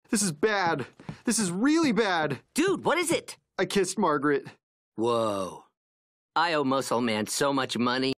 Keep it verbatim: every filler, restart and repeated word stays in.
This is bad. This is really bad. Dude, what is it? I kissed Margaret. Whoa. I owe Muscle Man so much money.